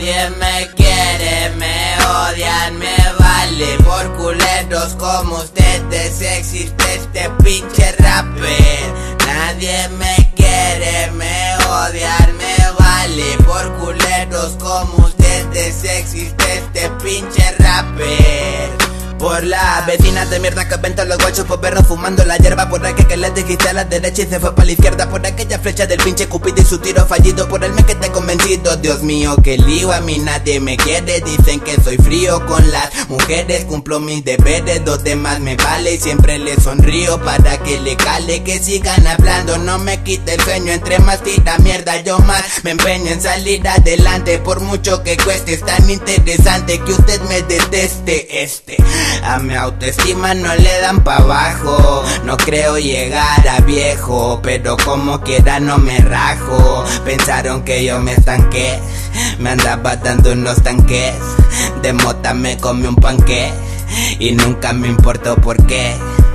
Nadie me quiere, me odian, me vale. Por culeros como ustedes existe este pinche rapper. Nadie me quiere, me odian, me vale. Por culeros como ustedes existe este pinche rapper. Por la vecina de mierda que venta los guachos por perros fumando la hierba. Por aquel que le dijiste a la derecha y se fue para la izquierda. Por aquella flecha del pinche Cupido y su tiro fallido. Por el me que te he convencido. Dios mío, que lío, a mí nadie me quiere. Dicen que soy frío con las mujeres. Cumplo mis deberes, los demás me vale. Y siempre les sonrío para que le cale. Que sigan hablando, no me quite el sueño. Entre más tira mierda, yo más me empeño en salir adelante. Por mucho que cueste, es tan interesante que usted me deteste. A mi autoestima no le dan pa' abajo. No creo llegar a viejo, pero como quiera no me rajo. Pensaron que yo me estanqué, me andaba dando unos tanques. De mota me comí un panqué y nunca me importó por qué.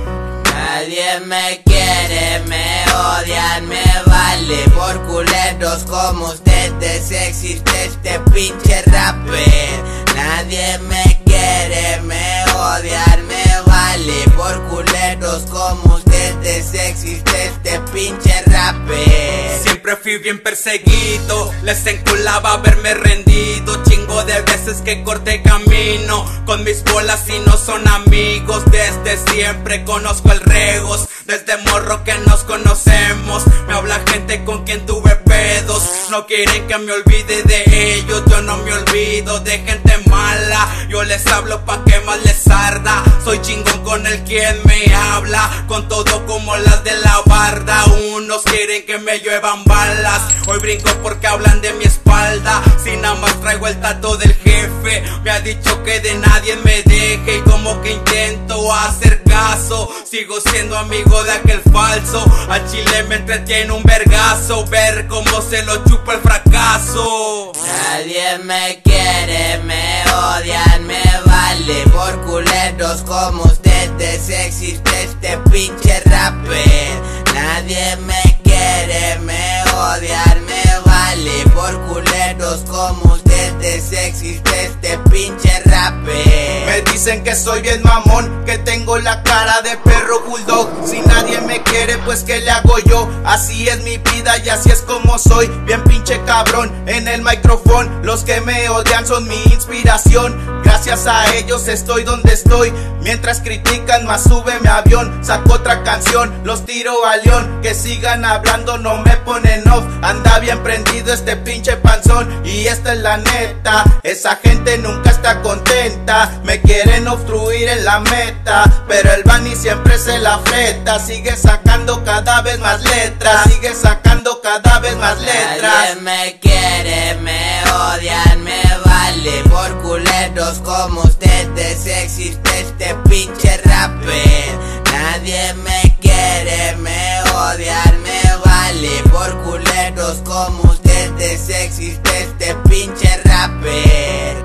Nadie me quiere, me odian, me vale. Por culeros como ustedes existe este pinche rapper. Nadie me quiere, me odian, me vale. Por culeros como ustedes existe este pinche rapper. Siempre fui bien perseguido, les enculaba verme rendido. Chingo de veces que corté camino con mis bolas y no son amigos. Desde siempre conozco el regos, desde morro que nos conocemos. Me habla gente con quien tuve pedos, no quieren que me olvide de ellos. Yo no me olvido de gente mala, yo les hablo pa' que más les arda. Soy chingón con el quien me habla, con todo como las de la barda. Unos quieren que me lluevan balas, hoy brinco porque hablan de mi espalda. Si nada más traigo el tato del jefe, me ha dicho que de nadie me deje. Y como que intento hacer caso, sigo siendo amigo de aquel falso. A Chile me entretiene un vergazo, ver cómo se lo chupa el fracaso. Nadie me quiere, me odian, me vale. Por culeros como ustedes existe este pinche rapper. Nadie me quiere, me odian, me vale. Por culeros como ustedes existe este pinche rapper. Me dicen que soy bien mamón, que tengo la cara de perro bulldog. Si nadie me quiere, pues ¿qué le hago yo? Así es mi vida y así es como soy. Bien pinche cabrón en el micrófono. Los que me odian son mi inspiración. Gracias a ellos estoy donde estoy. Mientras critican más sube mi avión. Saco otra canción, los tiro a león. Que sigan hablando, no me ponen off. Anda bien prendido este pinche panzón. Y esta es la neta, esa gente nunca está contenta. Me quieren obstruir en la meta, pero el Bani siempre se la fleta. Sigue sacando cada vez más letras, sigue sacando cada vez más letras. Nadie me quiere, me odian, me vale. Por culeros como ustedes existe este pinche rapper. Nadie me quiere, me odian, me vale. Por culeros como ustedes existe este pinche rapper.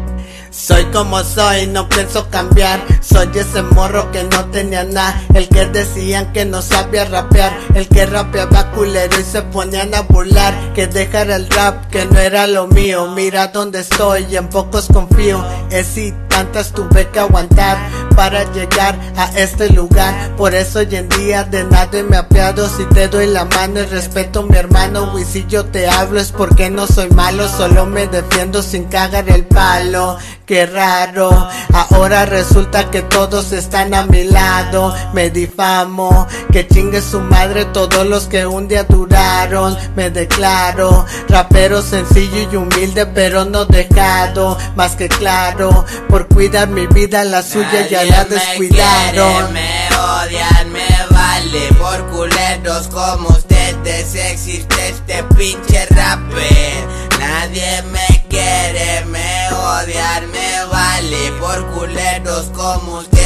Soy como soy, no pienso cambiar. Soy ese morro que no tenía nada, el que decían que no sabía rapear, el que rapeaba culero y se ponían a burlar, que dejara el rap, que no era lo mío. Mira dónde estoy y en pocos confío. Y tantas tuve que aguantar para llegar a este lugar. Por eso hoy en día de nada me apiado. Si te doy la mano y respeto a mi hermano, y si yo te hablo es porque no soy malo, solo me defiendo sin cagar el palo. Qué raro, ahora resulta que todos están a mi lado. Me difamo, que chingue su madre todos los que un día duraron. Me declaro rapero sencillo y humilde, pero no dejado, más que claro, por cuidar mi vida, la suya ya la descuidaron. Me odian, me vale. Por culeros como ustedes existe este pinche rapper. Nadie me quiere, me odian, me vale. Por culeros como ustedes